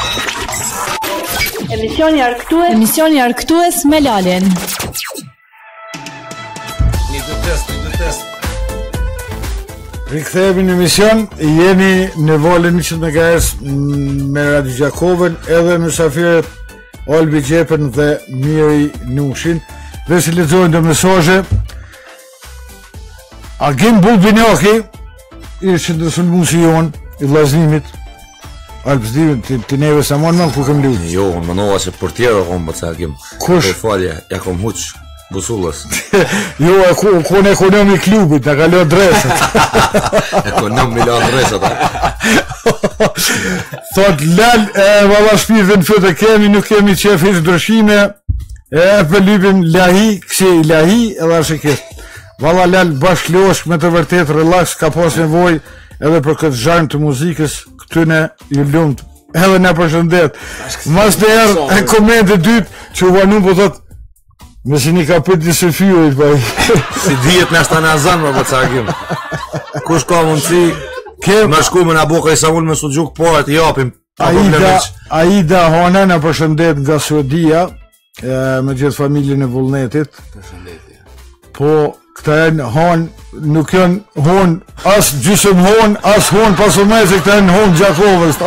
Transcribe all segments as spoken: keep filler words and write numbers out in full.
Emisioni argëtues, emisioni argëtues me Lalin. Një të test, një të test. Rikthehemi në emision, jeni në valën njëqind megahertz me Radio Gjakovën, edhe mysafirët Olbi Gjepen dhe Miri Nushin. Dhe si lexojnë të mesazhe, Agim Bulbinjaki, ishte ndërsulmuesi jon i vllazimit. Albzdivin, ti, ti neve sa mon man ku kem luajtur. Jo, unë mënova se portiero kom për sa Agim. Kush? Po falje, ja kom huq busullës. Jo, e ku ku në ekonomi klubit, ta kaloj adresat. Ekonomi la adresat. Thot Lal, e valla shpirtin fytë kemi, nuk kemi qef hiç ndryshime. E për lypim lahi, kësi lahi edhe ashekis. Valla Lal bashkëlosh me të vërtet relax, ka pas nevojë edhe për këtë zharm të muzikës, këtyne ju lumt. Edhe na përshëndet. Mas të erë e komente dytë që u vanu po thot me si një kapit një së fyrit pa. Si dihet në ashtë në azan më për ca Agim. Kush ka mundësi me shku me në buka i sa ullë me su gjuk po e të japim. Aida, Aida Hona në përshëndet nga Suedia, me gjithë familjen e Vullnetit. Përshëndetje. Po këta janë hon, nuk janë hon, as gjysëm hon, as hon pasomese, këta janë hon Gjakovës.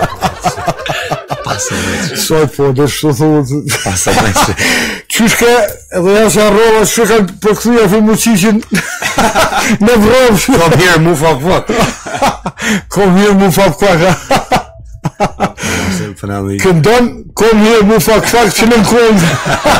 Pasomese. Sot po, dhe shtu thuhet. Pasomese. Qyshke, edhe ja se arrova, që kanë përkëthuja fi muqishin në vrovë. Kom hirë mu fak fak. Kom hirë mu fak fak. Këndon, kom hirë mu fak fak që në këndë.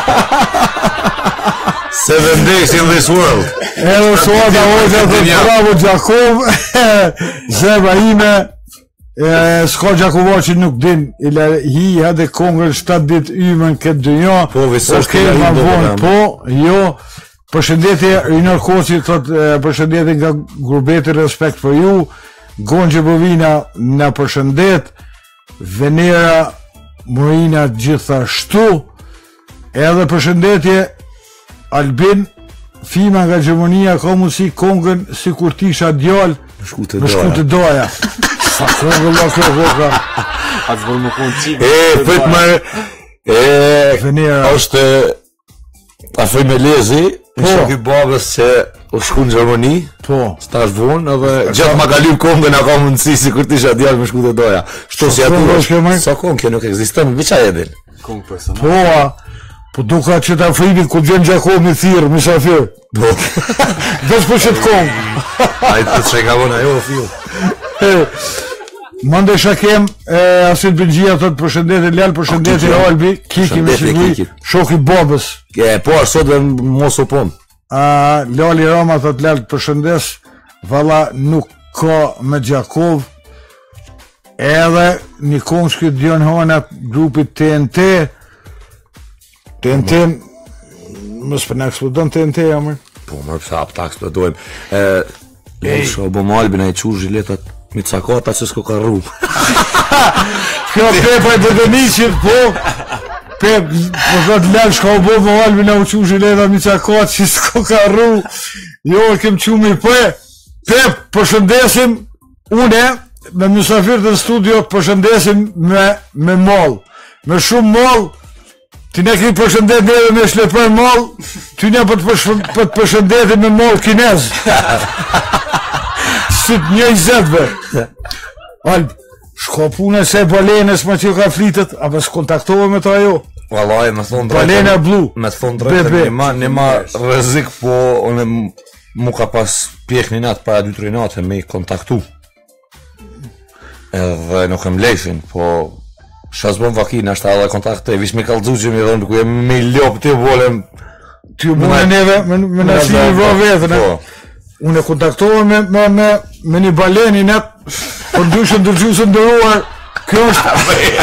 Seven days in this world. Edhe suata hoxha dhe bravo Gjakov. Zeba ime, s'ka Gjakovo që nuk din, ila hi edhe kongër shtatë dit ymën këtë dënjo. Po, visosht okay, të ma vonë, po, jo. Përshëndetje, Rinor Koci, thot përshëndetje nga Gurbeti, respekt për ju. Gonxhe Bovina në përshëndet. Venera Morina gjithashtu. Edhe përshëndetje Albin, Fima nga Gjermania, ka mundësi kongën si kur tisha djallë, Më shku të më shku të doja. Sa kongë la kjo voka. A të vërë më konë qikë. E, pëtë më... E, Venera. është... A fëj me lezi, në shoki babës që u shku në Gjermani, Po. s'ta është vonë, edhe gjatë ma kalim kongën a ka mundësi si kur tisha djallë më shku të doja. Shto si kongë është kjo, aty... maj? Sa kongë, kjo nuk eksiston, në biqa edhin. Kongë personal. Po, a, po duka që ta frimi ku gjenë Gjakov mi thirë, misafir. Po. Vesh për që të kongë. A i të që ka vona, jo, fiu. Mande shakem, Asit Bëngjia thot përshëndetje Lal, përshëndetje Albi, Kiki me siguri, shoki babës. E, po, është sot dhe mos u pon. A, Lali Rama thot Lal përshëndes, valla nuk ka me Gjakov, edhe një kongë shkët Dion Honat, grupit T N T, T N T, më s'për në eksplodon T N T, jamër. Po, më përsa apë ta eksplodojmë. E, e, shko bo Albin, a i qur zhiletat, mi cakata që s'ko ka rru. Kjo Pepa i Bëdëniqit, po, Pep, po thot Lal, shka u bo më Albin, a u qur zhiletat, mi cakata që s'ko ka rru. Jo, e kem qumi për. Pep, përshëndesim, une, me mysafirët në studio, përshëndesim me, me mall. Me shumë mall. Ti ne kemi përshëndet neve me shlepër mall, ty ne për të përshëndetit me mall kinez. Si të një i zetëve. Alb, shko pune se Balenes ma që ka flitet, a me s'kontaktove me ta jo? Valaj, me thonë Balena Blu. Me thonë drejtën, një ma, një ma rëzik, po une mu ka pas pjek një natë para dy tre natë me i kontaktu. Edhe nuk e mlejshin, po... Shas bon vakin, ashtë edhe kontakte, vish me kalëzu që mi dhënë, ku e me lopë të volem... Ty u bune neve, me në shi një vro vetën, unë e kontaktohen me, me, me, me një baleni, ne, për ndyshë ndërgjusë ndëruar, kjo është...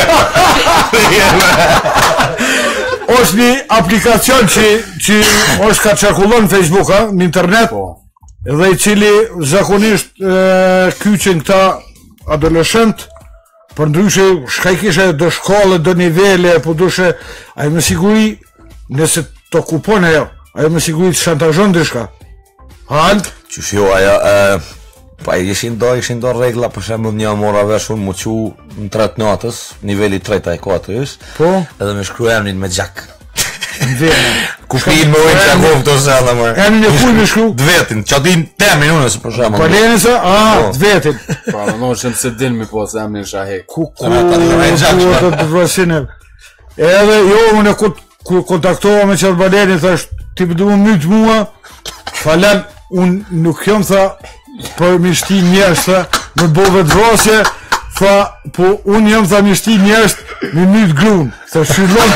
është një aplikacion që, që është ka qarkullon në Facebook, ha, në internet, dhe i cili zakonisht e, kyqen këta adolescent, për ndryshe, shka i kishe do shkolle, do nivele, po dushe, a i me siguri, nëse të kupon e jo, a i me siguri të shantazhon dhe shka. Halë? Qysh jo, aja, Pa ishin do, ishin do regla, për shembull një mora vesh unë mu qu në tret natës, niveli tret e katërs, Po? edhe me shkru emnin me gjak. Vene. Ku pin me ujnë që gov të sella më. Emnin e kuj me shkru? Dvetin, që atin temin unë, se për shembull. Palenisa? A, dvetin. Pa, në në që se din mi po se emnin shahek. Ku ku Tëra, tani me gjak, ku të të vrasine. Edhe jo, unë ku ku kontaktova me qatë Balenin, thash, ti për du më mytë mua, falan, unë nuk jam, tha, për mishti njerës, tha, me bove të vrasje, tha, po unë jam, tha, mishti njerës, me mytë grunë, tha, shillon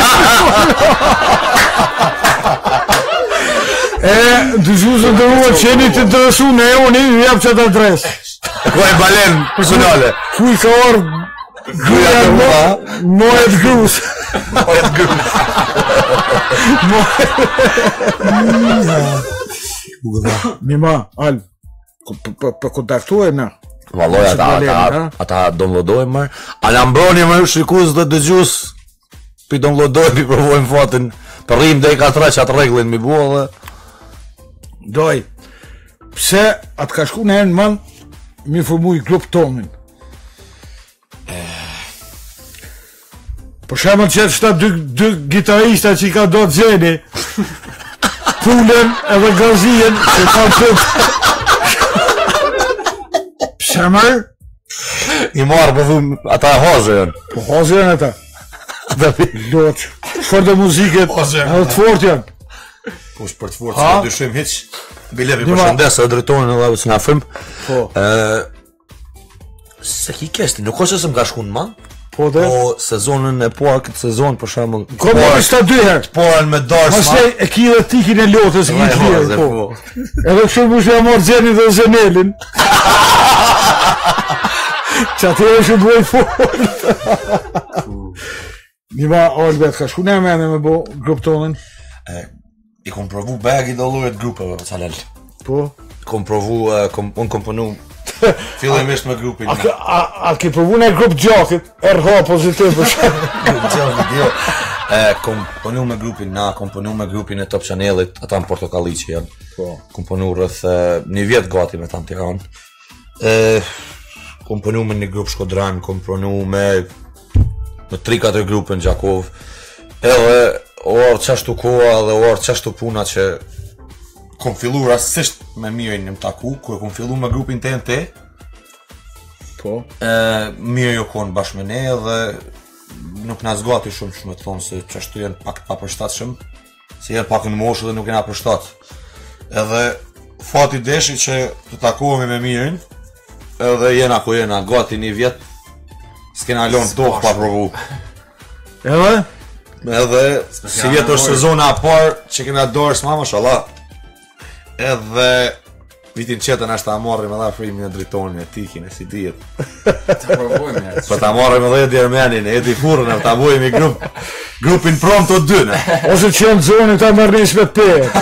E, dëgjusën të ruat që jeni të interesu në e unë, ju jam qatë adres. Ku e Balen personale. Kuj ka orë, gruja mo, mojet grus. Mojet grus. Mima, Al, për kontaktuaj na. Valloj, ata, ata, ata downloadojnë mërë. A në mbroni mërë shikus dhe dëgjus, pi downloadojnë, pi provojnë fatin, për rrim dhe i ka tre që atë reglin mi bua dhe... Doj, pse atë ka shku në enë man, mi formu i klub Tomin. Për shemën që të dy, dy gitarista që i ka do të zeni, Pulen edhe Gazien, që ka të... Pse mërë? I marë për dhumë, ata e hozë janë. Po hozë janë ata. Loq, shfar dhe muziket, edhe të fort janë. Po shpër të fortë, se dyshim hiq. Bilevi për shëndes e drejtonin edhe që nga frim. Po. Se ki kesti, nuk është se më ka shku në man, Po dhe? po sezonën e parë, këtë sezon për shembull. Ko më është ta dy herë. Porën me darës Mas ne e ki dhe tikin e lotës, ki të lirë, po. Edhe kështu më shë e marë Xhenin dhe Zenelin. Që atyre shumë duaj fort. Nima, Albert, ka shku ne mene me bo grup tonin? I kom provu bagi dolluret grupeve për calel. Po? Kom provu, unë kom punu fillimisht me grupin. A, a, a ke provu në grup gjakit? R H pozitiv për shumë. Gjakit, jo. Kom punu me grupin na, kom punu me grupin e Top Channelit, ata në Portokalli që janë. Po. Kom punu rrëth një vjet gati me ta në Tiranë. Kom punu me një grup Shkodran, kom punu me me tri katër grupe në Gjakov. Edhe orë qashtu koha dhe orë qashtu puna që kom fillu rastisht me Mirin në më taku, ku e kom fillu me grupin T N T. Po. Mirë jo konë bashkë me ne dhe nuk na zgati shumë që me të thonë se qashtu jenë pak pa përshtatshëm, se jenë pak në moshë dhe nuk jena përshtat. Edhe fati deshi që të takohemi me Mirin, edhe jena ku jena gati një vjet, s'kena lonë tokë pa provu. Edhe? Edhe, si vjetë është sezona a parë që kena dorë s'ma më shala. Edhe, vitin qetën ashtë ta marrim edhe frimin e dritonin e tikin e si dijet. Ta provojmë njerë. Po ta marrim edhe Edi Ermenin, Edi Furën, e ta bujmë i grup, grupin prom të dyne. Ose që janë zonin ta mërnis me të pe.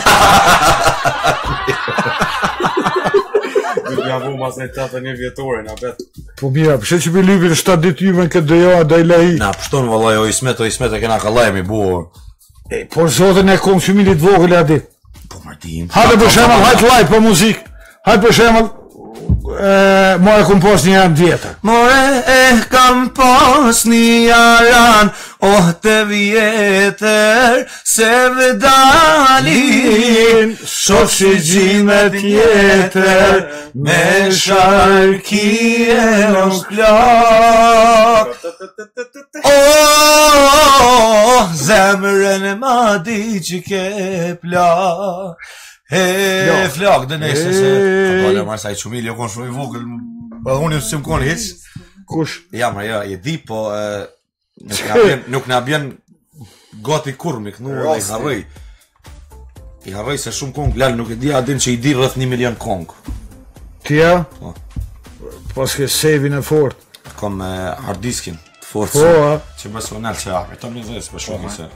Ja vu mas në qatë një vjetore, na bet. Po mira, përse që për lypin shtatë ditë yme këtë doja da i lahi. Na pështon vëllaj, o Ismet, o Ismet e kena kalajmi buor. E, por zotën e konsuminit vogël e ati. Po Martin. Hajde për shemëll, hajtë live për muzik. Hajde për shemëll, ma e kom pas një janë vjetër. More e kam pas një jaran, oh të vjetër, se vëdalin, shok që gjime tjetër, me sharki e në plak. Oh, zemrën e madi që ke plak. He, flak, dhe nese se... Ka dole marë sa i qumili, jo konë shumë i vogël, pa unë ju s'im konë hiq. Kush? Ja, ma, ja, i di, po... Nuk na bjen gati kur mi kënu dhe i harrëj. I harrëj se shumë kongë, lallë nuk e di adin që i di rrëth një milion kongë. Tia? Po. Pas ke save-in e fort. Kom hard diskin, të fort Po, a? që më sonel që apë, të më dhe s'pë shumë se...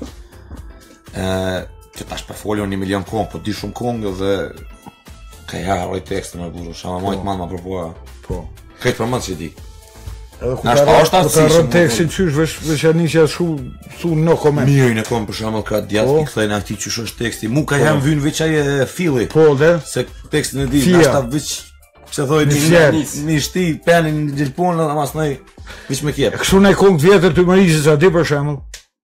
Që tash për folion një milion kongë, po di shumë kongë dhe... Ka ja harroj tekstë me burë, shama majtë manë ma propoja. Po. Kajtë për mëndë që di. Edhe ku ta rrën tekstin qysh, veç janë një që shu në koment. Mirin e kom për shembull ka djatë, i kthejnë ati qysh është teksti. Mu ka jam vynë veç aje fili. Po, dhe? Se tekstin e di, Fia. nashta veç Që thoi Një një fjalë. një shti, penin, një gjelpon, dhe mas nëj, vish me kjep. Kështu në kongë vjetër të më ishë sa di për shemëll.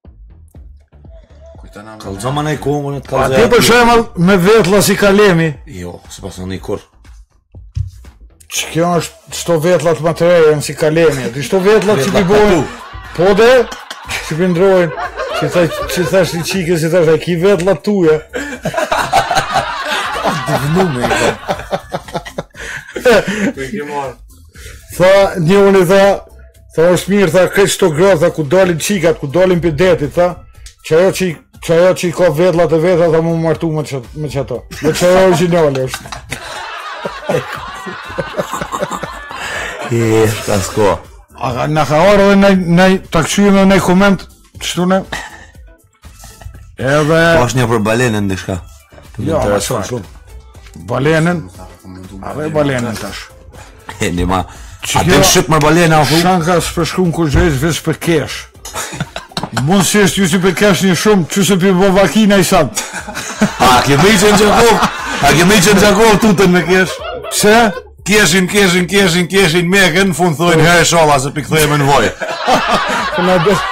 Kujtona me. Kalëzoma në i kongën e të A kalëzë. ti për shemëll me vetla si kalemi, Jo, se pas në një kur. që kjo është çto vetla të materialin si kalemi, ti çto vetla që Vetla ti bojnë, katu. po dhe, që pëndrojnë, që thash, që thash një qike, si thash, a ki vetla tuja. Të vënu me i kom. Ku i ke marrë? Tha, një unë i tha, tha është mirë, tha, këtë çto grë, tha, ku dalin qikat, ku dalin për detit, tha, që ajo që i që ajo që i ka vetlat e vetra, tha mu më martu me që, me që ato. Me që ajo originale është. E, shka s'ko. A na ka orë dhe nej, nej, ta këshyëm dhe nej koment, qështu ne? Edhe... Po është një për balenën dhe shka. Të më Jo, ma intereson shumë shumë. shumë. Balenën, arre balenën tash. E, një ma. Që A kjo- të shqip më balena, a fu? Shanka s'përshku në kërgjës veç për kesh. Mund si është ju si për kesh një shumë, që se për bo vakina i sanë. A, ke me i që në Gjakov? A ke me i që në Gjakov tutën me kesh? Pse? Keshin, keshin, keshin, keshin, mekën, në fund thojnë herë sholla se pi këthojë me në vojë. Për na dhe...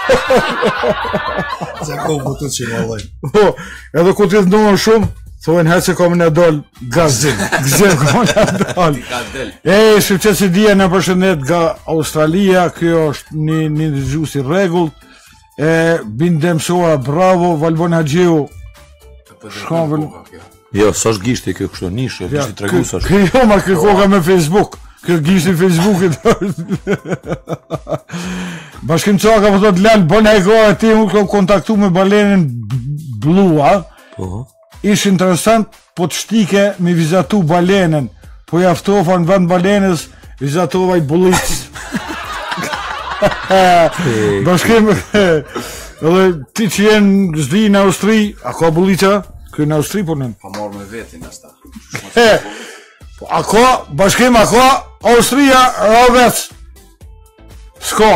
Gjakov po të që në vojë. Po, edhe ku ti ndonë shumë, thonë herë se kom në dollë gazin. Gzim kom në dollë. Ka del. E, shqipqet si dhja në përshëndet nga Australia, kjo është një, një dëgjues i rregullt. E, bindem soa, bravo, Valbon Haxhiu. Shkon vën- Jo, s'është gishti kjo kështu nishë, Ja, gishti tregus është. kë- Kjo ma kë koka me Facebook. Kjo gishti Facebookit. Bashkim Çaka po thot Lal, bën ai kohë ti u kam kontaktu me balenën Blua. Po. Ish interesant, po të shtike me vizatu balenën. Po jaftova në vend balenës, vizatova i bullicë. Bashkim, edhe ti që jenë zdi në Austri, a ka bullica? Kjo në Austri po nën. Pa marrë me vetin asta. E, a ka, bashkim, a ka, Austria, Rovec. S'ka.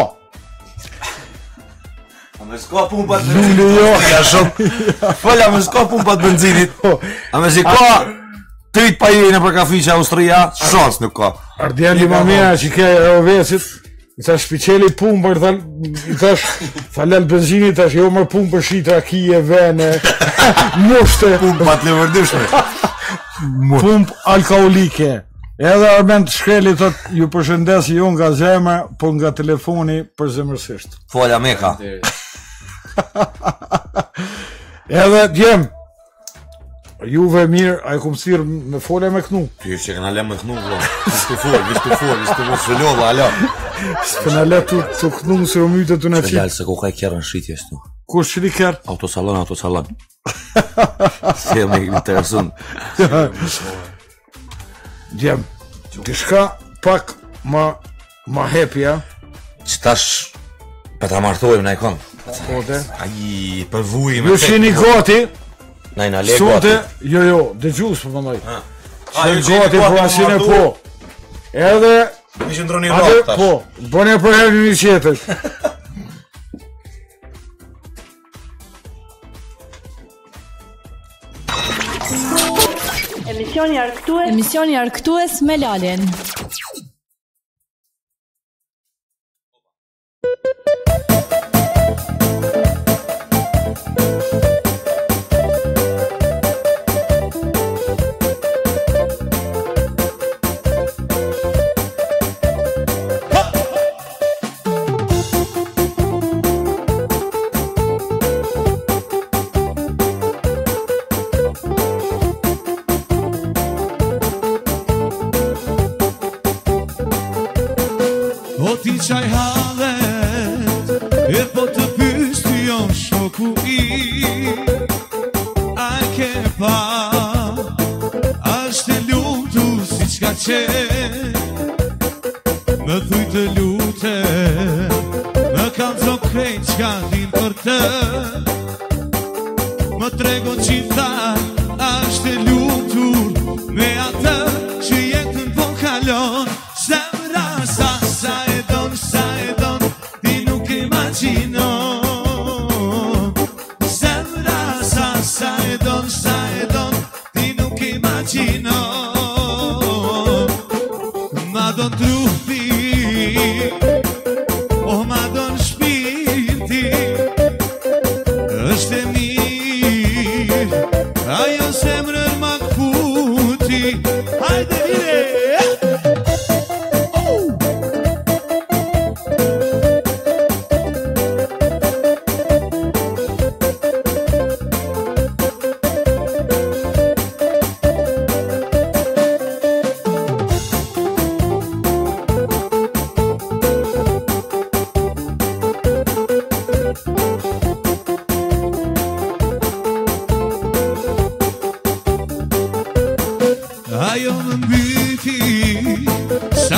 A me s'ka pumpat Lule jo. Ja shumë. Fola me s'ka pumpat benzinit. Po, A me si ka trit pa jene për kafiqe Austria, shans nuk ka. ardjeli ma mija që ke Rovecit, i thash shpiqeli pumpër, i thash, falel benzinit, i thash, jo më pumpër shitra kije, vene, mushte, Pumpat lëvërdishme. pump alkoholike. Edhe Armend Shkreli thot, ju përshëndes jo nga zemra, po nga telefoni për zemërsisht. Fola meka. Edhe djem, juve mirë, a e kum thirr me fole me knu. Ty që këna lemë kënu, vlo. Vish të fol, vish të fol, vish të mos fëllova, alo. S'pëna le të të knu se u myte të në Se qip. lalë se ku ka i kjerën shqitjes tu. Kur shri kërë? Autosalon, autosalon. Se me interesun. Djem, dishka pak ma, ma hepja, Që tash, për ta martojmë na i kon. po dhe. Aji, për vuj me Ju që jeni gati, Na i na le sonte, gati. jo jo, dëgjus po mëndoj. A, Që ju jeni që jeni gati, gati po me asin e martu? po. Edhe, Mi që ndroni atë, rrët tash. po, bëne për herë një qetër. Emisioni argëtues Emisioni argëtues me Lalin. O ti qaj halet, e po të pysti jo shoku i. A e ke pa, ashtë e lutu si qka qenë. Më thuj të lute, më kam zo krejt qka din për të. Më trego qita, ashtë e lutur, me atë që jetën po kalon. Zemra sa sa e don, sa e don, ti nuk imagjino. Zemra sa sa e don, sa e don, ti nuk imagjino.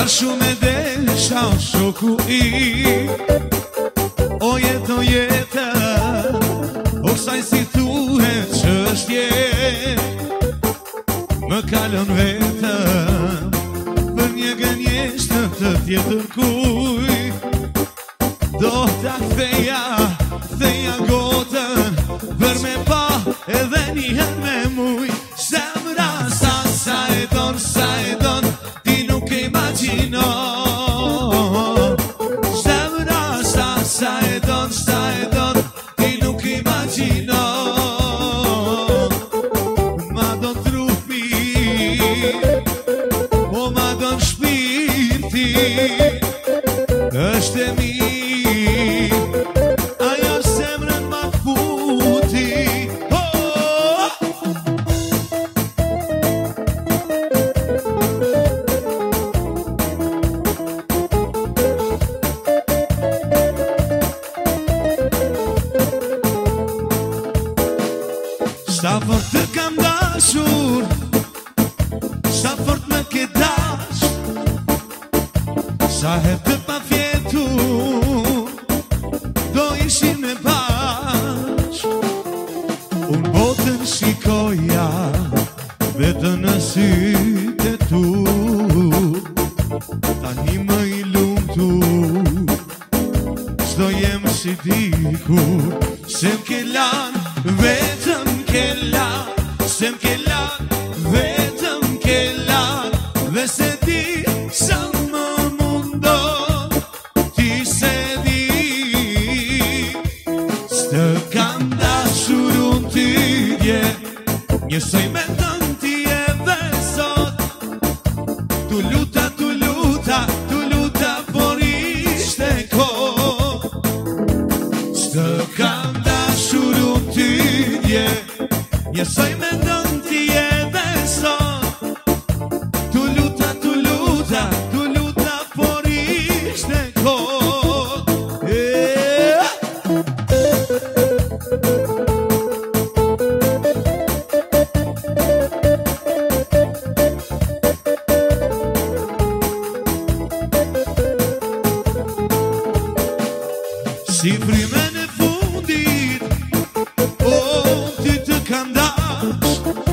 Për shumë e desha o shoku i O jetë, o jetë O kësaj si thuhet që është jetë Më kalon vetëm Për një gënjeshtë të tjetër kuj Do t'a ktheja, ktheja gotën Për me pa edhe njëherë me muj Zemra sa, sa e don, sa e don Ti nuk e imaginon Zemra sa, sa e don, sa e don Ti nuk e imaginon Ma don trupi O ma don shpirti është e mirë Ajo zemrën ma futi oh! Sa fort të kam dashur Sa fort më ke dash Sa herë të pa fjetur Do ishim me bash Unë botën shikoja Vetën në sytë e tu Tani më i lumtur S'do jem si dikur Se m'ke lan Vetëm ke lan Se m'ke lan Vetëm ke lan Dhe se di sa më mundon Ti se di S'të kam dashur unë ty dje Njësoj me tënë ti edhe sot Tu luta, tu luta, tu luta Por ishte kohë S'të kam dashur unë ty dje Njësoj me tënë ti edhe sot Tu luta, tu luta, tu luta Por ishte kohë yeah. Si frimen e fundit O, ty të kam dash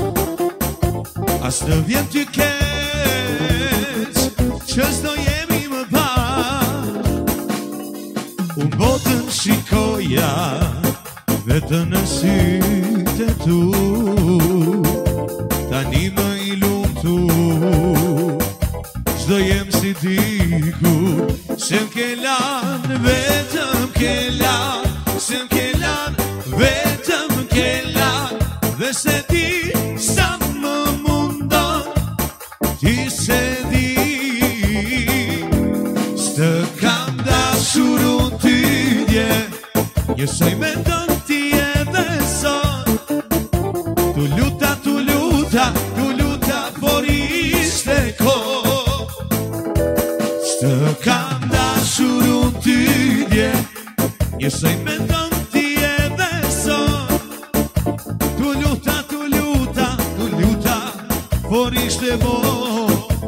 As të vjen ty keq Që s'do jemi më bash Unë botën shikoja Vetën në sytë e tu Tani më i lumtur S'do jem si dikur Se m'ke lan, vetëm ke lan Se m'ke lan, vetëm ke lan Dhe se di sa më mundon Ti se di S'të kam dashur unë ty dje Njësoj me tënë ti edhe sot Tu luta, tu luta, tu luta Por ishte kohë S'të kam dashur unë ty dje Njësoj me tënë ti edhe sot Tu luta, tu luta, tu luta Por ishte kohë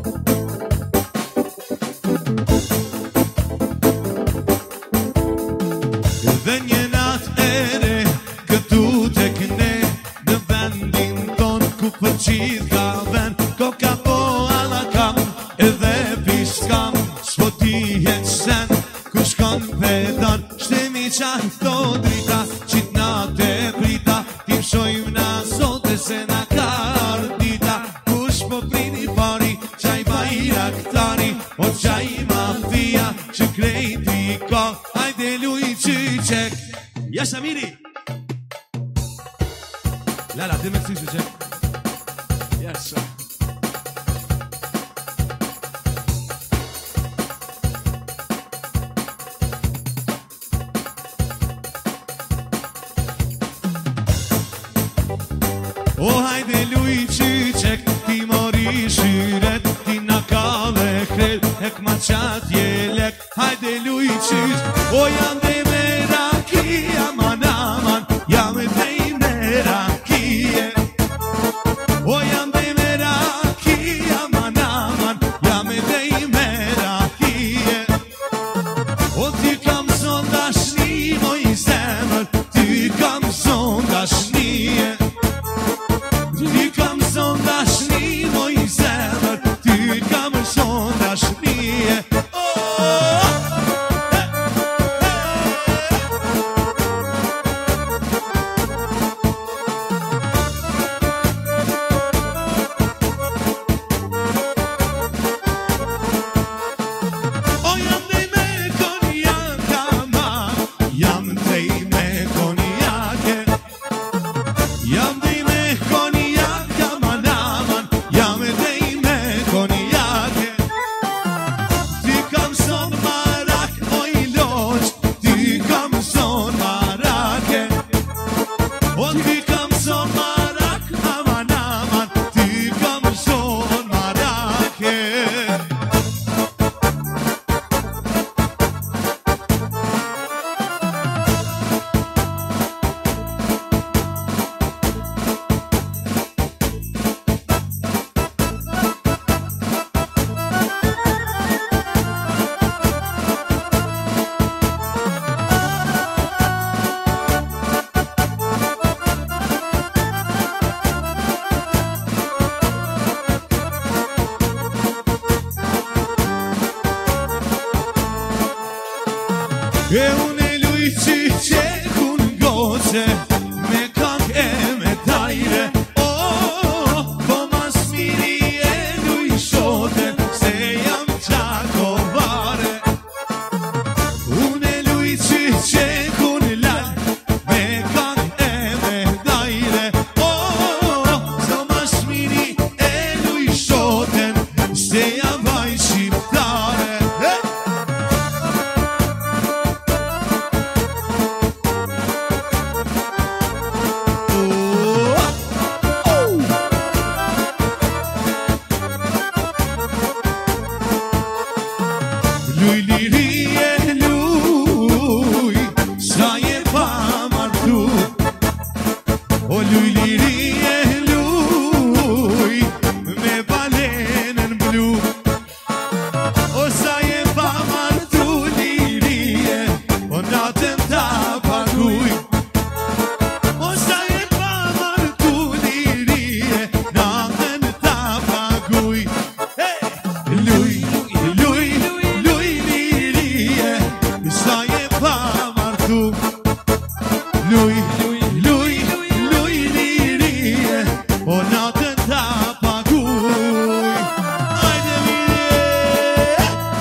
Dhe një natë ere Këtu tek ne Në vendin ton Ku për qith ka vend Koka po alla kam Edhe piskam S'po tihet sen Ku shkon pedon Shtemi qanë to drita Qit natë e prita Tim shojmë na sote Se na kar dita Kush po prini pari Qaj bajraktari O qaj mafia Që krejti ka Hajde luj qyqek Jasha miri Lala, dhe me të qyqek Jasha O hajde luj qyqek Ti mori shyret Ti na ka dhe kret Ek ma qat jelek Hajde luj qyqek O jam dhe me raki Aman aman Jam dhe me rakie O jam dhe me raki Aman aman Jam dhe me luici që kun goce me kak e me tajre. Oh, po mas miri e luj shote se jam qakovare. Une luici që kun lal me kak e me tajre. Oh, po mas miri e luj shoten se jam vaj shqiptare. Luj lirie luj, sa je pa martu. O luj lirie luj, me balenën blu. O sa je pa martu lirie, o natën ta paguj. O sa je pa martu lirie, natën ta paguj. Hey! Luj, luj, luj lirie, sa je pa martu. Luj, luj, luj, luj lirie, o natën ta paguj. Ajde lirie!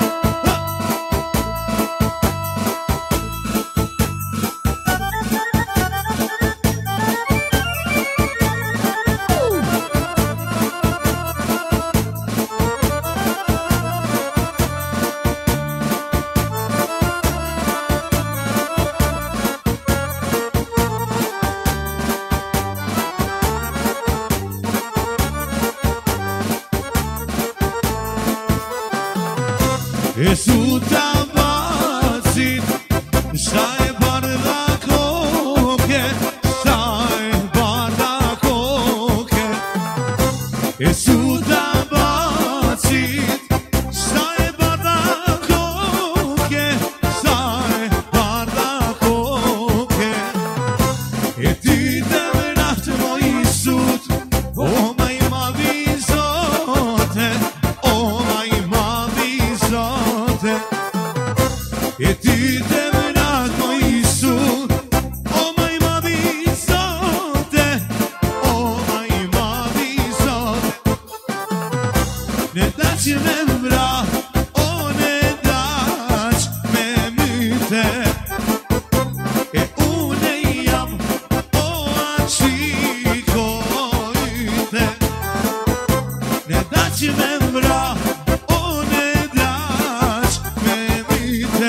E su ta bacit, sa e bardha koke, sa e bardha koke. E su ta bacit, sa e bardha koke, sa e bardha koke. E ty të vërat moj sut, o ma i madhi zote, o ma i madhi zote. E ty të vërat moj sut, o ma i madhi zote, o ma i madhi zote. Ne daq me mbra, o ne daq me myte. E une jam, o aqiko yte. Ne daq me mbra, o ne daq me myte.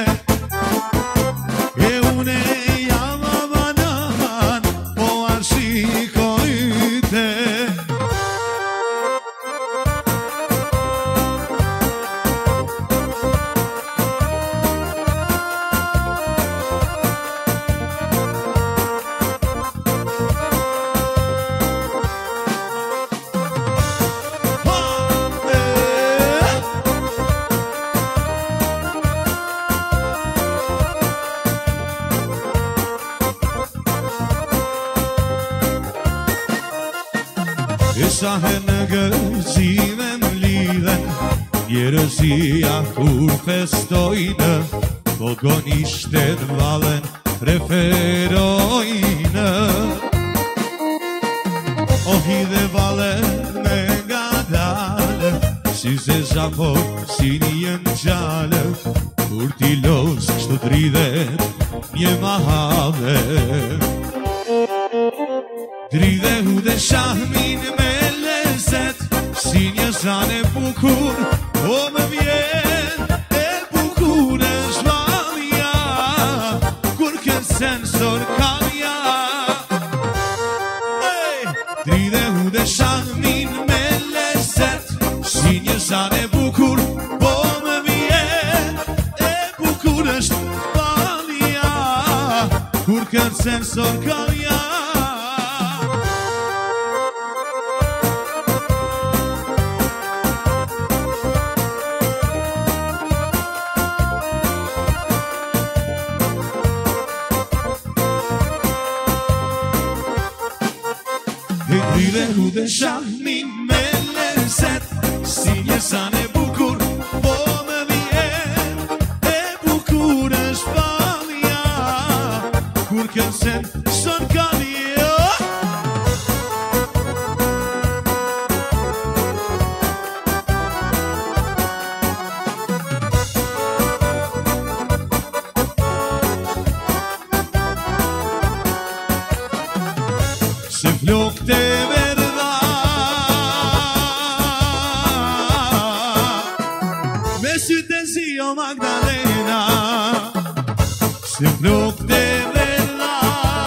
E une jam aman aman, o aqiko yte. E sa her në gërëzime më lidhen, njerëzia kur festojnë, kogonisht të valen preferojnë. O hidhe valen me nga dalë, si se zafoj, si një në gjallë, kur ti los kështu dridhet një mahave. Dridhe hu dhe shahmin me lezet, si një zane bukur, o më vjen e bukur e zhvalja, kur kën sensor kalja. Hey! Dridhe hu dhe shahmin me lezet, si një zane bukur, o më vjen e bukur e zhvalja, kur kën sensor kalja. Dridhe hu dhe shahmin me lezet, si një zane bukur, po më vjen e bukur është palja, kur kënsen son kani Se flok të verdha Me sytë e zi o Magdalena Se flok të verdha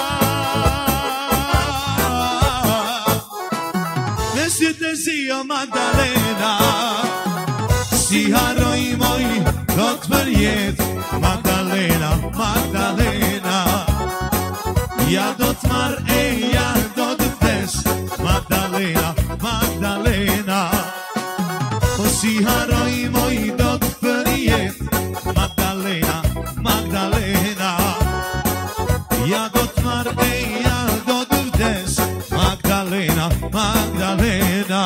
Me sytë e zi o Magdalena Si harroj moj Thot për jet Magdalena, Magdalena Ja do të mar e ja Magdalena, Magdalena Po si haroj moj do të përjet Magdalena, Magdalena Ja do të marrë e ja do të vdes Magdalena, Magdalena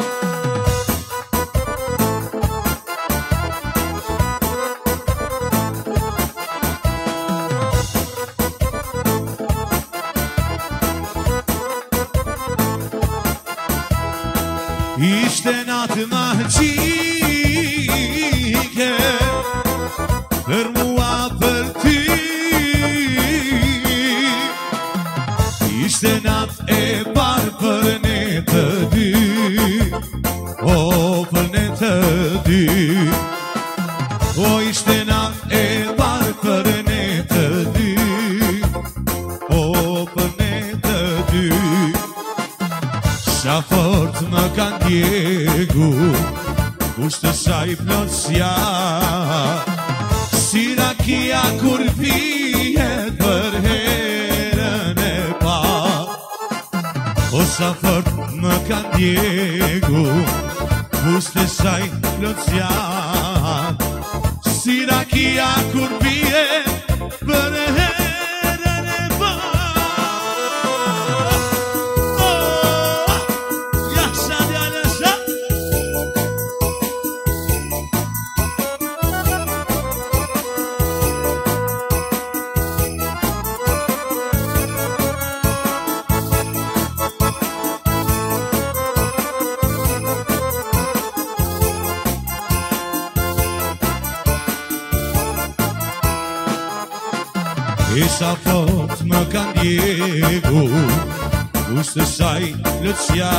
Ishte natë magjike Për mua për ty Ishte natë e parë për ne të dy O për ne të dy O ishte natë e parë për ne të dy O për ne të dy Sa fort më kanë djegu Kushtë saj plotësja Si rakia kur pijet për herën e pa O sa fort më kanë djegu Kushtë saj plotësja Si rakia kur pijet për herën e pa E sa fort më kanë djegu Kushtë saj lëtsja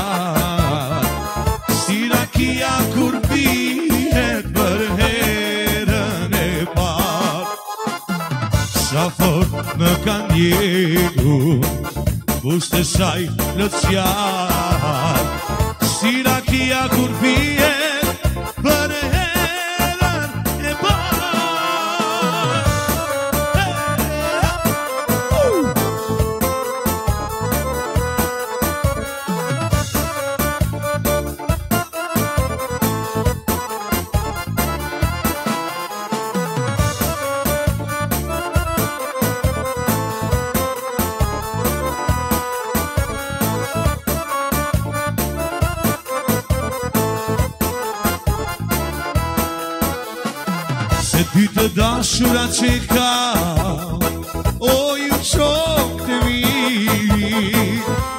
Si rakia kur pijet për herën e par Sa fort më kanë djegu Kushtë saj lëtsja Si rakia kur pijet për herën e par Ty të dashura që ka O ju qok të mi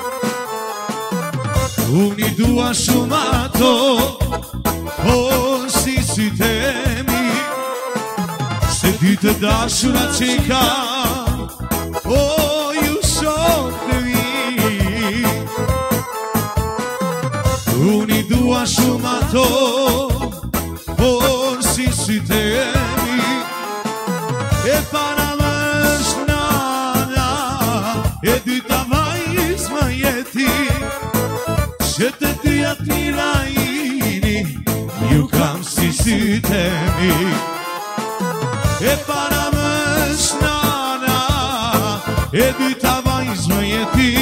Unë I dua shumë ato O si sytë e mi Se ty të dashura që ka O ju qok të mi Unë I dua shumë ato O si sytë e mi E para më është nana E dyta vajz më jeti Që të dyja t'mira ini Ju kam si sytë e mi E para më është nana E dyta vajz më jeti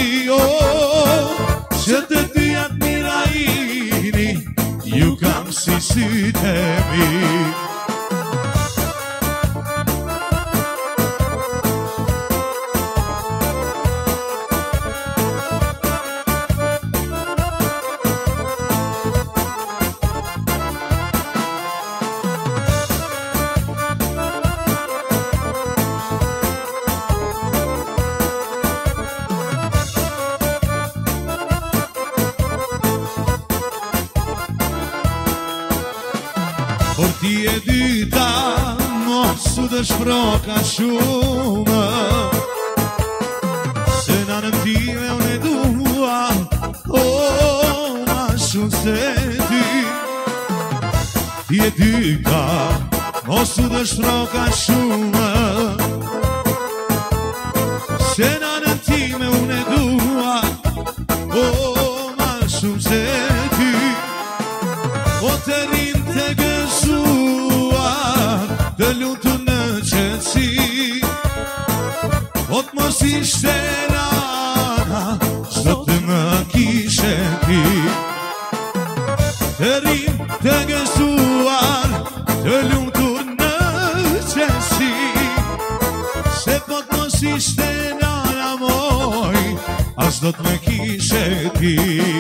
Që të dyja t'mira ini Ju kam si sytë e mi dhe shproka shumë se nanën time unë e dua, o ma shumë se ty. Ti e dyka, mos u dhe shproka shumë se nanën time unë e dua, o ma shumë se ty. O të rinë të gëzuar, të lutu në qëtësi, o të mos ishte rana, s'do të më kishe ti. Të rinë të gëzuar, të lutu në qëtësi, se po të mos ishte rana moj, as do të më kishe ti.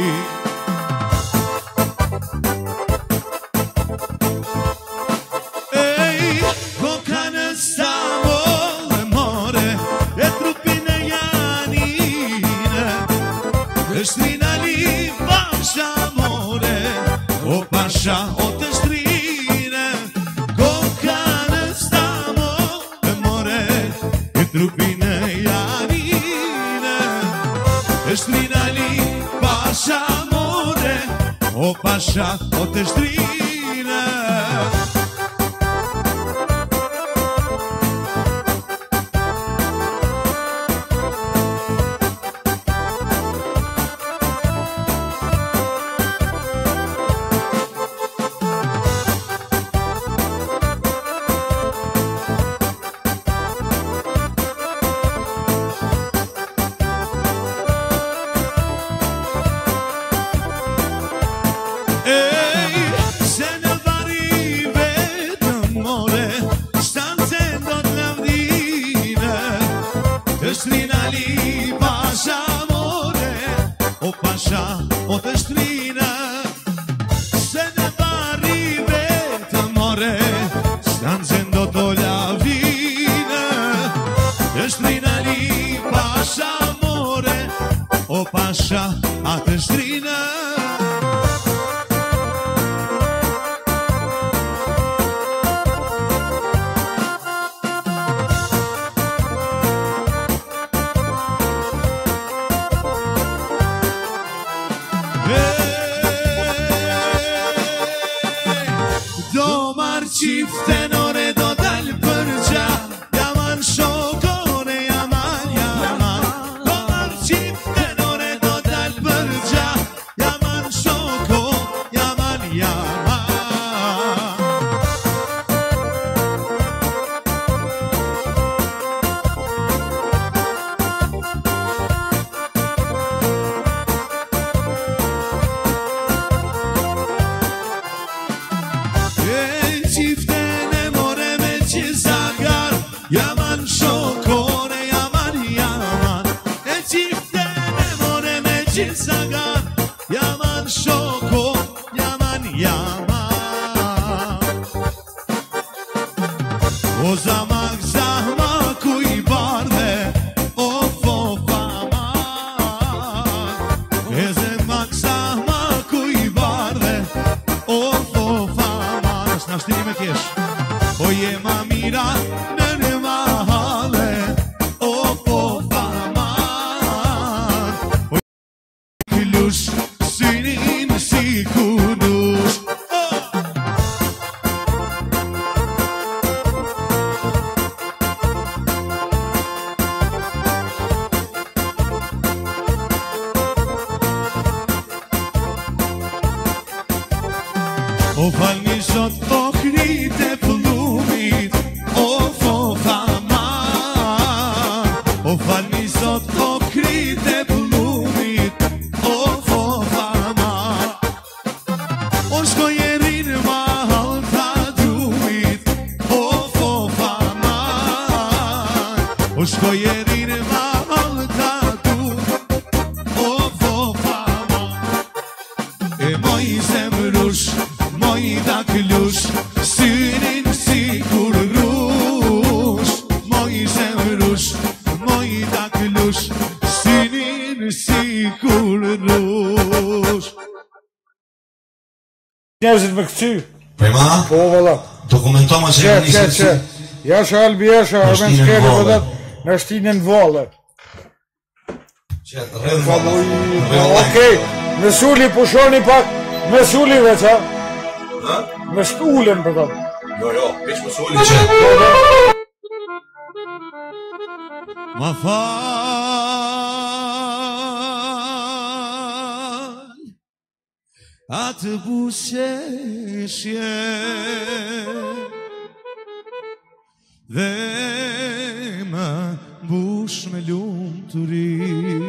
Strina li pasha amore, o pasha o te strine, koka në stamo e more, e trupine janine. Strina li pasha amore, o pasha o te strine. Strina li pasha amore, o pasha o te strina, se ne vari vetë more, s'kan zendo to la vina. Strina li pasha amore, o pasha a te strina. Do marr qiften ore do dal për gja, jaman shokone jaman jaman. Do marr qiften ore do dal për gja, jaman shoko jaman jaman. Yaman shokone yaman yaman, e çiftene more me çizagan. Yaman shoko yaman yaman. O zaman zahma kuj barde, of of aman. E zaman zahma kuj barde, of of aman. S'na shtini me kesh, o jema mira. Synin si kunush, o falni sot o krit e plumit, o fofaman. O falni sot o krit e plumit, o fofaman. O shkojerin ma halta drumit, o fofaman. O shkojerin ma halta drumit, o fofaman. E moj zemrush, moj daklush, synin si kur rush. Moj zemrush, moj daklush, synin si kur rush. Njerëzit me këty. Prima, Po valla. dokumentoma që Që, janë që, nisë që. Jasha Albi Jasha, Armen Skeri po dat në shtinën vallë. Qet rreth vallë. Okej, me suli pushoni pak, me suli veç ha. Ha? Me stulën po dat. Jo, jo, veç me suli qet. Ma fal atë busheshje dhe më bush me lumturi.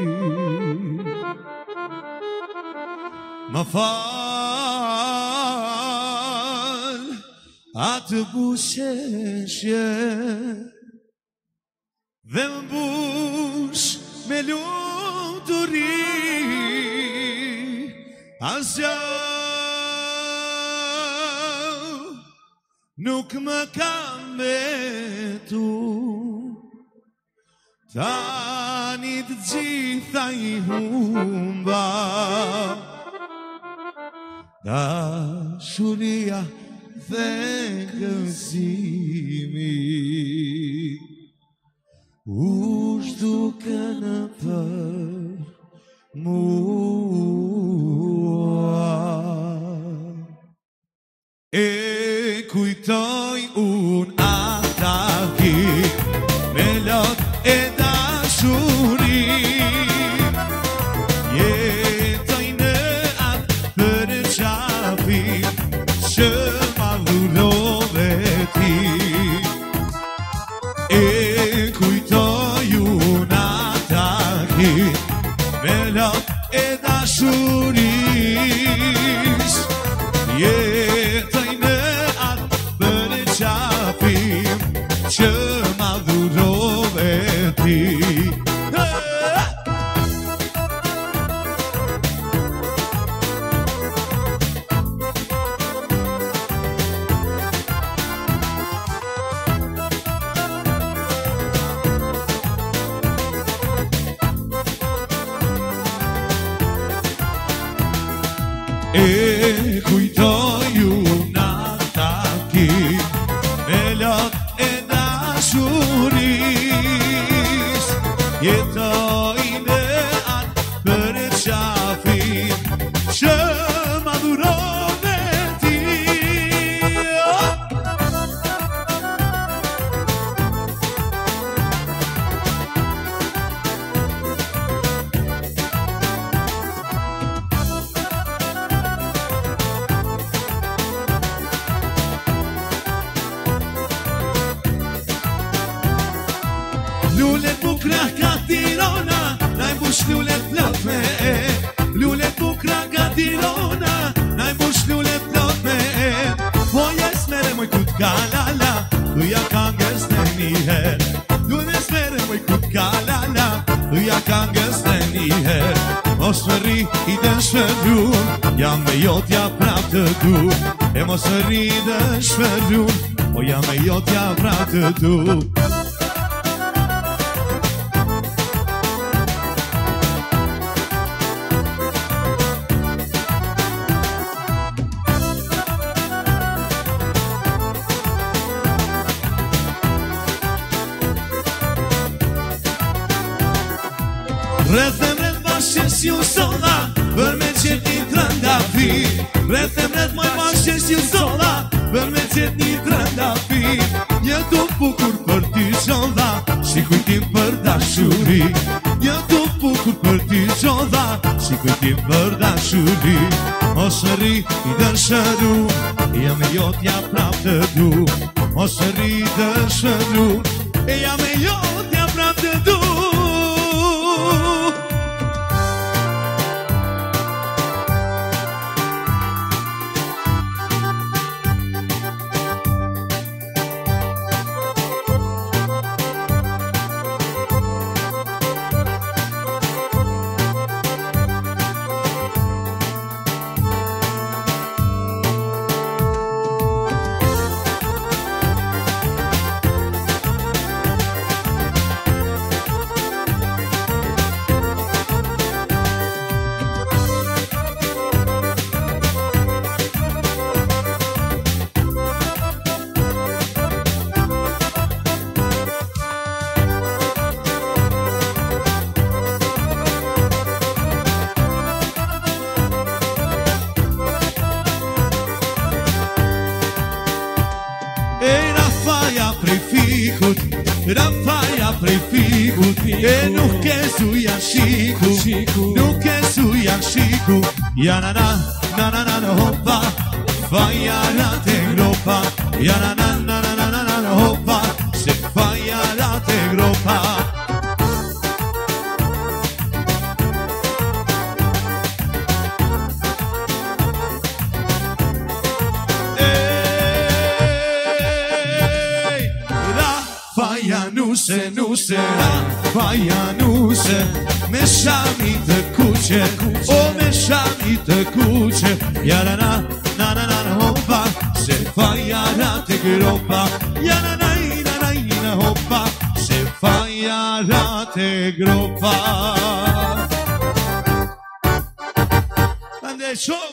Ma fal atë busheshje dhe më bush me lumturi. Asja nuk më kam betu, tani të gjitha i humba, dashuria dhe gëzimi u zhduke në për mua. E kujtoj unë ata hik me lot e dashuri, jetoj në atë për qafi që ma dhurove ti. E kujtoj unë ata hik me lot e dashuris, jetoj në atë për qafi që ma dhurove ti. E kujtoj unë ata hik me lot e dashuris, jetoj në atë për qafi që ma dhurove ti. Lullet bukra ka tirona, na i mbush lullet plot me e. Lullet bukra ka tirona, na i mbush lullet plot me e. Po jes mere moj kut kalala, tuja kangës në njëher. Lullet mere moj kut kalala, tuja kangës në njëher. Mos më rri i dëshpërun, jam me jotja prap të du. E mos më rri i dëshpërun, o jam me jotja prap të du. Rrethem rreth bashkës ju solla, për me qet një trëndafi. Rrethem rreth moj bashkës ju solla, për me qet një trëndafi. Një tu bukur për ty zodha, si kujtim për dashuri. Një tu bukur për ty zodha, si kujtim për dashuri. Mos rri i dëshpëru, jam e jotja prap të du. Mos rri i dëshpëru, jam e jotja prap të du. Rafaja prej fikut, e nuk e zuja shiku, nuk e zuja shiku. Ja na na, na na na na hoppa, fajarat e gropa. Ja na na na na na na na hoppa, se fajarat e gropa. Nuse, nuse, Rafaja nuse, me shami të kuqe, o me shami të kuqe. Ja na na, na na na na hoppa, se fajarat e gropa. Ja na na, na na na hoppa, se fajarat e gropa. Ande show.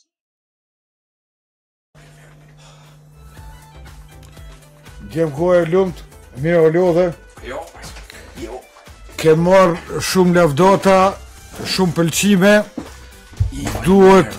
Gjem kohë e lumt, mirë o lodhe. Jo, jo. Ke marrë shumë lavdata, shumë pëlqime. Duhet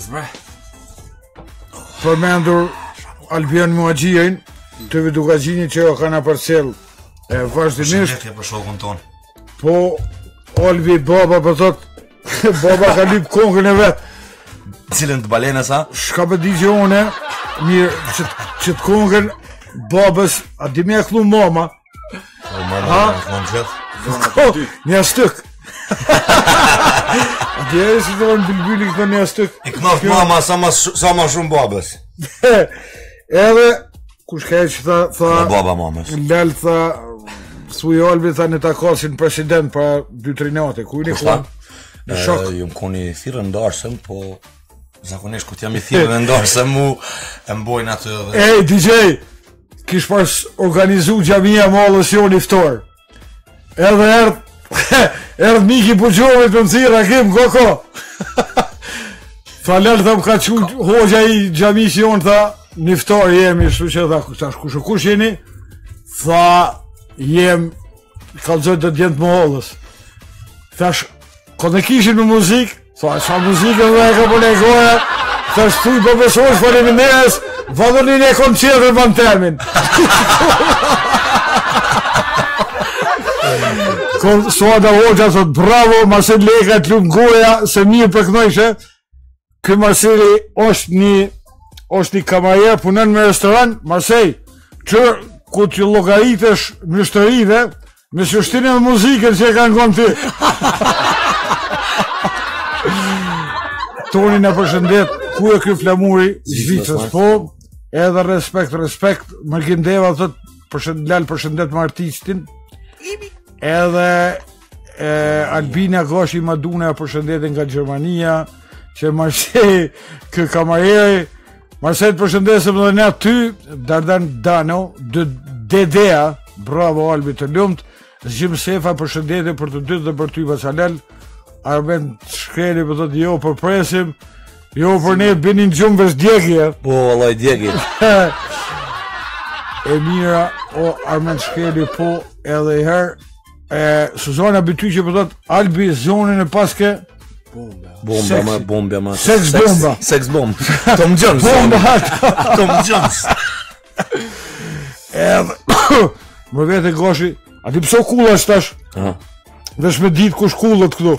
përmendur Albion Muaxhirin, të Vidugaxhinit që jo kanë parcel e vazhdimisht. Shëndetje për shokun ton. Po, Albi baba për thot, baba ka lyp kongën e vet. Cilën të balena sa? Shka për digje une, mirë, që, që të kongën babës, a di me e këllu mama. O mama e këllon gjithë. Ko, një styk. A di e si të në bilbili këto një styk. I knoft mama sa ma, sa ma shumë babës. Edhe, kush ka e që tha, tha, baba mamës. Lel tha, thuj Albi tha në takasin president pra dy tri nate, ku i një kon? Në shok. Ju më koni thirë ndarësëm, po zakonisht ku t'jam i thirë ndarësëm mu e mbojnë atë edhe. Ej, D J, kish pas organizu gjamia mallës jo iftor. Edhe erdh, erdh Miki Puqovit për më thirë, Akim, koko. Tha lërë, tha më ka që hoxha i gjamisë jonë, tha, niftar jemi, shtu që tha, tash kush o kush jeni? Tha, jem, kalëzoj të djendë më hollës. Thash, kënë kishin me muzikë, tha, sa muzikën dhe e ka për negoja, thash, thuj profesorës faleminderes, vallonin e koncertën më në temin. Suada Hoxha thot, bravo, Marcel Leka të lumë goja, se mirë për kënojshë. Kë Marceli është një, është një kamajer, punën me restoran, Marcel, që ku që logaritësh mështërine, me sështine me muzikën që e kanë konë ty. Toni në përshëndet, ku e kjo flamuri, Zvicës, po, edhe respekt, respekt, Mërkim Deva thot, përshëndet, lal përshëndet më artistin, edhe e, Albina Gashi Maduna përshëndetin nga Gjermania, që Marseille kë kamareri, Marseille përshëndesëm dhe ne ty, Dardan Dano, Dedea, bravo Albi të lumt, Zgjim Sefa përshëndetin për të dytë dhe për ty Vasalel, Arben Shkreli për të të jo për presim, jo për ne binin gjumë vës djegje. Po, vallaj djegje. E mira, o Armen Shkreli, po, edhe i herë, e, Suzana Byty që për të të Albi zonin e paske, Bomba ma, bomba ma. Sex bomba. Sex bomb. Tom Jones. Bomba. Tom Jones. Edhe, më vete Gashi, a ti pëso kulla është tash? Dhe shme ditë kush kullët këtu.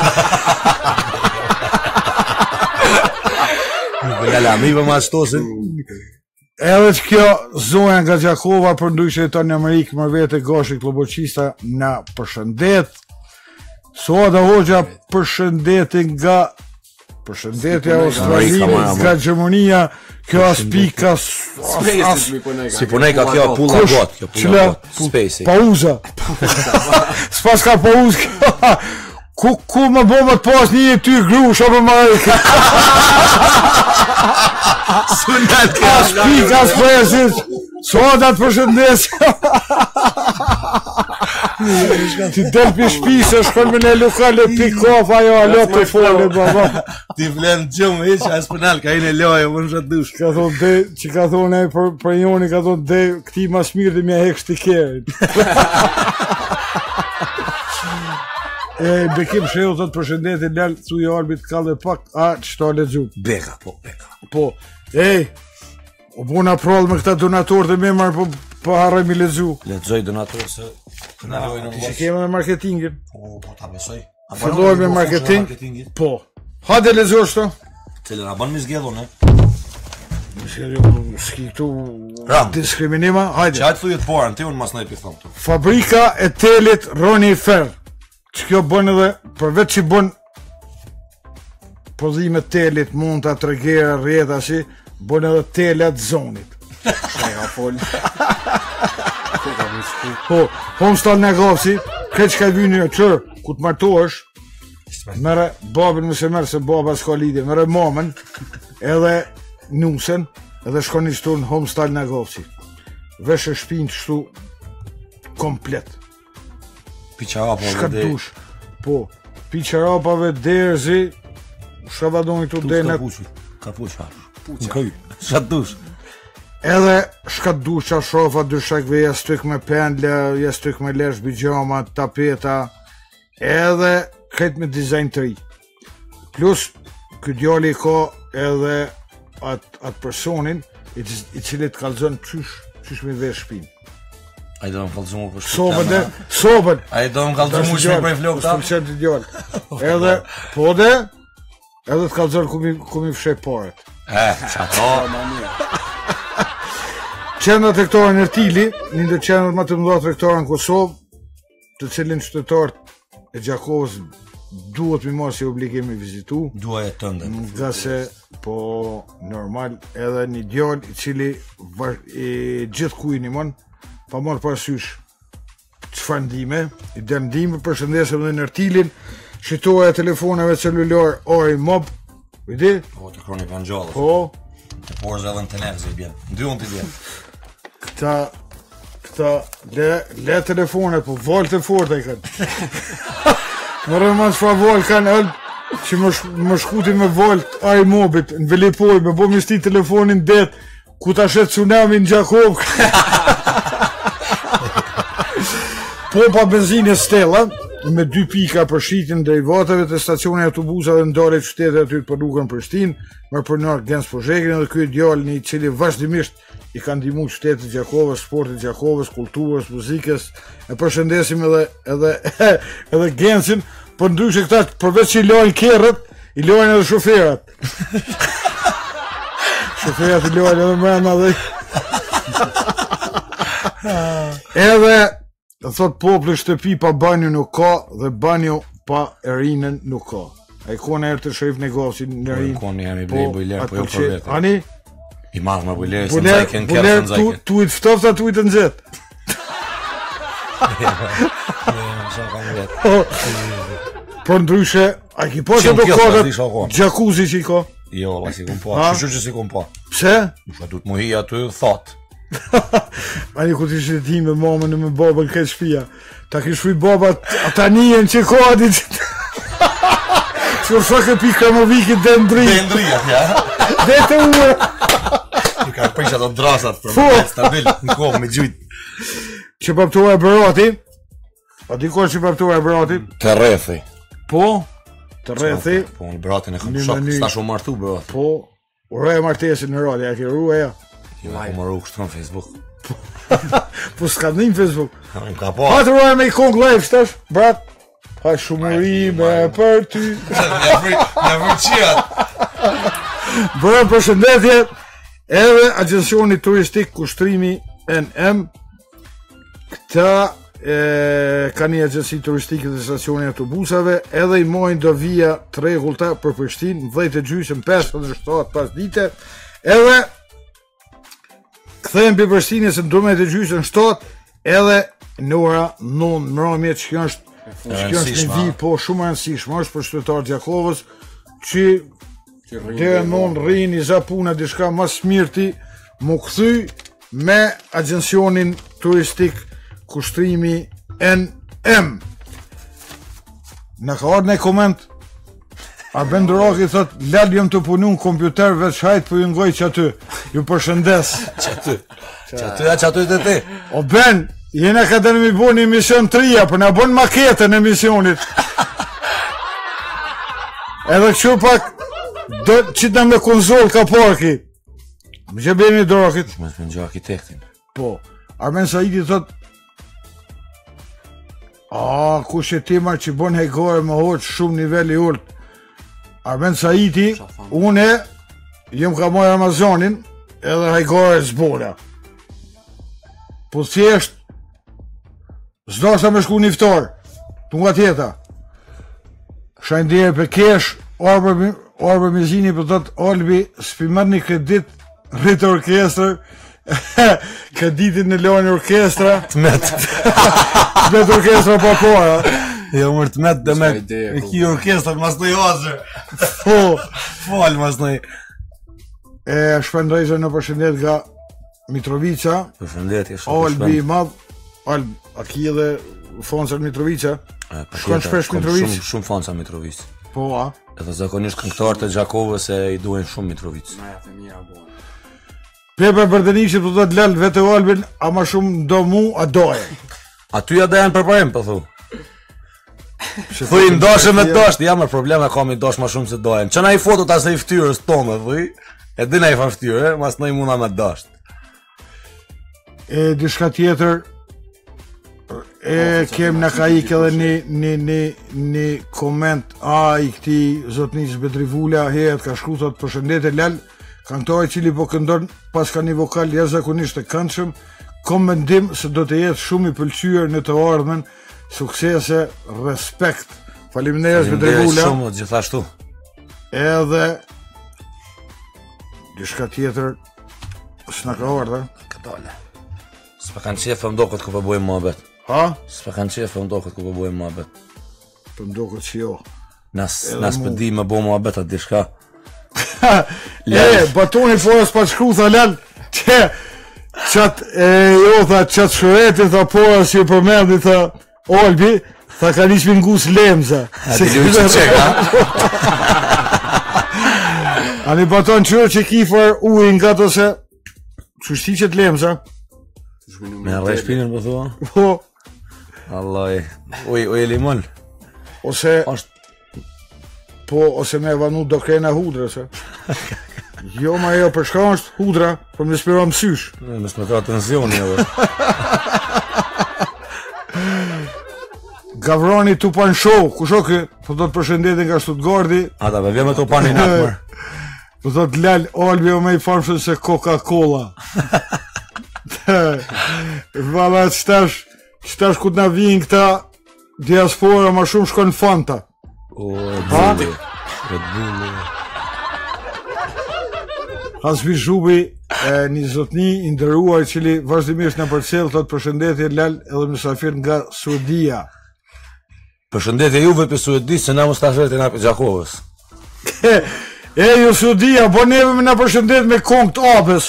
Gala, mi vë ma shtosin. Edhe që kjo zonja nga Gjakova për ndryshe e tonë në Amerikë, më vete Gashi Kloboqista na përshëndet. Suada Hoxha përshëndetin nga përshëndetja Australinës, nga Gjermania, kjo as pika si puneka kjo pulla got, kjo pulla got, Spacey. Pauza. S'pas ka pauz kjo. Ku, ku më bo më të pas një ty grusha për Marika. Sunat ka. As pika s'presis. Suada të përshëndesja. Ti del për shpisë, shkon me në lokale pick-off, ajo alo të folë, baba. Ti vlen gjumë, ish, as pënal, ka i në loje, më në shatë dush. Ka thonë dhe, që ka thonë e për, për njoni, ka thonë dhe, këti mas mirë dhe mja hek shtikerit. E, Bekim Shehu të të përshëndetin, lal, thuj Albit ka dhe pak, a, që ta le gjumë. Beka, po, beka. Po, ej, o bona prallë me këta donatorë dhe me marë, po, pa harroj mi lexu. Lexoj donator se të na lojnë Ti që kemi me marketingin. Po, po ta besoj. Filloj me marketing. Po. Hajde lexo shto. Cilën a bën mi zgjedhun, e? S'ki këtu diskriminima, hajde. Çaj thujet porën, ti unë mas nëjë pi thom tu. Fabrika e telit Roni Fer. Që kjo bën edhe, përveç që bën pozime telit, monta, tregera, rrjeta, si, bën edhe telet zonit. Ka fol. Po, homestall negocji, këtë që ka vynë një qërë, ku të martohesh, mere babin më se merë se baba s'ka lidhje, mere mamën, edhe nusen, edhe shkoni qëtu në homestall negocji. Vesh e shpinë qëtu komplet. Piqarapave dhe... dush, po, piqarapave derzi, shavadoni këtu denet. Kapuç hash. Në këj, shatë dush. Edhe shkat dusha, shofa, dyshakve, jastyk me pendle, jastyk me lesh, bijama, tapeta, edhe këtë me dizajn të ri. Plus, këtë djali ka edhe atë at personin i, i cili të kalzon qysh, qysh me vesh shpinë. A i do më kalzu mu për shpinë. Sobën dhe, sobën! A i do më kalzu mu shpinë prej flok ta? Së të djali. Edhe, po dhe, edhe të kalzon ku mi, ku mi fshej paret. E, që ato... Qendra tregtare në Ertili, një ndër qendrat më të mëdha tregtare në Kosovë, të cilin qytetarët e Gjakovës duhet mi marrë si obligim me vizitu. Dua e tënde. Nga se, po, normal, edhe një djalë i cili var, i gjithë kujni mon, pa marrë parasysh çfarë ndime, i del ndime, përshëndesem dhe në Ertilin, shitoja e telefonave celular Ari Mob, vidi? Po, të kroni kanë gjallës. Po. Të porës edhe në të nërëzë i bjenë. Dy unë t'i bjenë. Këta, këta, le, le telefone, po valë të forta i kanë. Më rëma që fa valë kanë ëllë, që më, sh, më shkuti me valë ai mobit, në Velipoj, me bo misti telefonin det, ku ta shetë tsunami në Gjakov. Pompa benzine Stella, me dy pika për shitjen derivatave të stacionit autobusave ndarje qytetet aty për rrugën Prishtinë, më përnar Gens Pozhegrin dhe ky djalë i cili vazhdimisht i ka ndihmuar qytetit Gjakovës, sportit Gjakovës, kulturës, muzikës. E përshëndesim edhe edhe edhe Gensin, por ndryshe këta përveç që i lajnë kerrët, i lajnë edhe shoferat. Shoferat i lajnë edhe mrena dhe edhe thot populli shtëpi pa banjo nuk ka dhe banjo pa erinën nuk ka. A i kone erë të shërif negoci në erinë. Po, kone jam i blej bujler, po jo për vete. Ani? I madhë me bujler, se nëzajken, kërë se nëzajken. Buler, tu i të ftofta, tu i të nëzet. Por ndryshe, a ki po që do kodët gjakuzi që i ka? Jo, la si kom po, që që si kom po. Pse? Nusha du të muhi aty, thot. Ani ku t'ishtë ti me mamën e me babën këtë shpia, ta ki shfuj babat ata njën që ka ati që që rësha ke pi Kramovikit dhe ndri Dhe ndrija, ja. dhe të uë I ka përsh ato drasat për më stabil në kohë me gjujt. Që paptua e Berati, a di kohë që paptua e Berati? Të rethi. Po, të rethi. Po, në Beratin e kam shok, s'ta shumë martu Berati. Po, urej martesin në radi, a ki rruja ja. Jo, ku më rrugë kështu në Facebook. Po s'ka në një Facebook. Në ka po. Ha të ruaj me i kong live, shtash, brat. Ha shumërime për ty. Në vërë qiat. Bërë përshëndetje, edhe agensioni turistik kushtrimi N M, këta e, ka një agensi turistike dhe stacioni autobusave, edhe i mojnë do vija të regullta për Prishtinë, dhjetë e gjysmë, pesëdhjetë e shtatë pas dite, edhe këthejmë për Prishtinës në dhjetë e gjysmë shtatë, edhe në ora nëntë mbrëmje që kjo është që kjo është një vi po shumë rëndësishme, është për qytetarët Gjakovës, që dhe non rrini za puna diçka mas mirti mu kthy me agencionin turistik kushtrimi N M. Në ka ardhur në koment Arben Duraki thot lal jam të punu në kompjuter veç hajt po ju ngoj që aty ju përshëndes që aty që aty a që aty të ti o ben jena ka dhe në mi bo një emision të rija për në bon maketën e emisionit edhe kështu pak do qitë me konzol ka parki. Më që bëjmë i Dorakit. Me të në gjë arkitektin. Po. Armen Saidi thot A, kush e timar që bon hejgore më hoq shumë nivelli ult. Armen Saidi, une jem ka mojë Amazonin edhe hejgore zbola. Po thjesht zdo sa me shku niftar, tu nga tjeta. Shajnë dire për kesh, Orber Mizini për thot Olbi, s'pi mërë një kredit rritë orkestrë, kreditin në lojnë orkestra. Të met. Të met orkestra pa pora. Jo, mërë të met dhe me e ki orkestra mas në jazër. Po. Falë mas në. E shpendrejse në përshëndet nga Mitrovica. Përshëndetje, shumë Olbi i madh. Olbi, a ki edhe Fonca Mitrovica? Shkon shpesh Mitrovic? Shumë, shumë Fonca Mitrovic. Po, a? Edhe zakonisht këngëtarët e Gjakovës e i duhen shumë Mitrovic. Pepe Bërdenishit të do të lëllë vete Olbin, a ma shumë do mu, a doje. A ty ja da janë përparim, për thu. Thuj, ndoshe me dosht, ja më probleme kam i dosh ma shumë se dojen. Që na i fotot asë i ftyrës tonë, thuj, e dina i fa ftyrë, mas në i muna me dosht. E dishka tjetër, e kem në ka ik edhe një, një, një, një koment, a i këti zotnis Bedrivula, heret ka shkrutat përshëndetje lëllë, këngëtari i cili po këndon pas ka një vokal jashtëzakonisht të këndshëm, kom mendim se do të jetë shumë i pëlqyer në të ardhmen, suksese, respekt. Faleminderit Bedrivula. Shumë gjithashtu. Edhe diçka tjetër s'na ka ardhur. Ka dole. S'pa kanë qefë më do këtë ku po bojmë muhabet. Ha? S'pa kanë qefë më do këtë ku po bojmë muhabet. Po më do këtë që jo. Nas nas pëdi me bo muhabet atë diçka. E, batoni forës pa shkru, tha lal, që, qatë, e, jo, tha, qatë shëreti, tha, pora si e përmendi, tha, Olbi, tha, ka nishmi ngus lemza. Se këtë që qek, ha? Ani baton qërë që kifër ujë nga të se, që shti qëtë lemza? Me arrej shpinën, po thua? Po. Allah, uj, uj e limon. Ose, Ashtë po, ose me vanu do krena hudra, se. Jo, ma jo, për shka është hudra, për me spiro mësysh. Me smeta tensioni, edhe. Gavroni Tupan Show, ku shokë, po do të përshëndetin nga Stuttgardi. Ata, be vje me Tupani natë, mërë. Po do të lal, Olbi o me i famshën se Coca-Cola. Vala, qëtash, qëtash ku t'na vinë këta diaspora, ma shumë shkon Fanta. O, Bulli, Red Bulli. Hasbi Zhubi, një zotni i ndëruar cili vazhdimisht në përcjell, thot përshëndetje lal edhe mysafir nga Suedia. Përshëndetje juve për Suedis, se na mustafirët e na për Gjakovës. E, ju Suedia, bo neve me na përshëndet me kong të apës.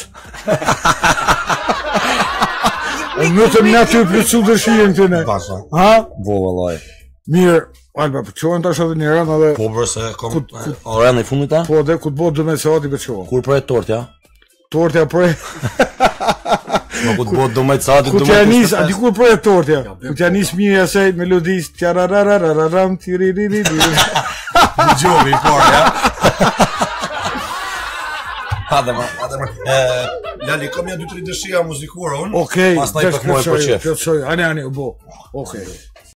E mëtëm në ty plëcu dëshirën këtëne. Pasha. Ha? Bo, vallaj. Mirë, Alba, përqohen tash edhe një rënë edhe... Po bërse, kom... O rënë i fundit ta? Po dhe ku të botë dëme se ati përqohen. Kur prej tortja? Tortja prej... Ma ku të botë dëme të ati Ku t'ja nis, ati kur prej tortja? Ku t'ja nis mirë asaj melodis, tjarararararam, tiririririr... Në gjovi, por, ja? Hade ma, hade ma... Lali, kom ja dy tri dëshira muzikore unë. Okej, pas na i pëkmojë për qef. plëtsoj, ane, ane, bo. Okej.